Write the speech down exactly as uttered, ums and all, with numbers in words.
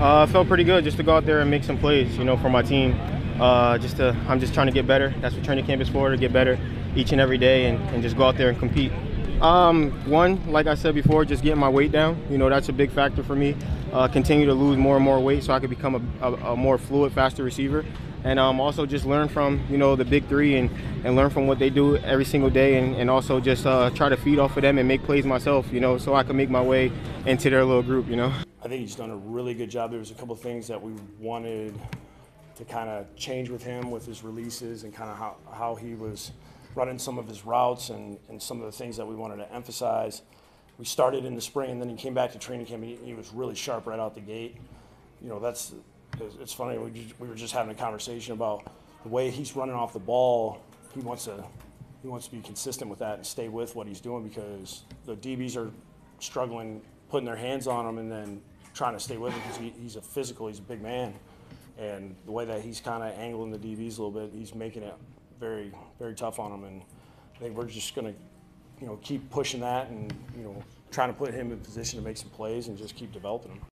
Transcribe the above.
Uh, it felt pretty good just to go out there and make some plays, you know, for my team. Uh, just to, I'm just trying to get better. That's what training camp is for, to get better each and every day and, and just go out there and compete. Um, one, like I said before, just getting my weight down. You know, that's a big factor for me. Uh, continue to lose more and more weight so I could become a, a, a more fluid, faster receiver. And um, also just learn from, you know, the big three and, and learn from what they do every single day, and, and also just uh, try to feed off of them and make plays myself, you know, so I can make my way into their little group, you know. I think he's done a really good job. There was a couple of things that we wanted to kind of change with him with his releases and kind of how, how he was running some of his routes and, and some of the things that we wanted to emphasize. We started in the spring, and then he came back to training camp, and he, he was really sharp right out the gate. You know, that's it's funny. We, just, we were just having a conversation about the way he's running off the ball. He wants to he wants to be consistent with that and stay with what he's doing, because the D Bs are struggling putting their hands on him and then trying to stay with him because he, he's a physical, he's a big man. And the way that he's kind of angling the D Bs a little bit, he's making it very, very tough on him. And I think we're just going to, you know, keep pushing that and, you know, trying to put him in position to make some plays and just keep developing him.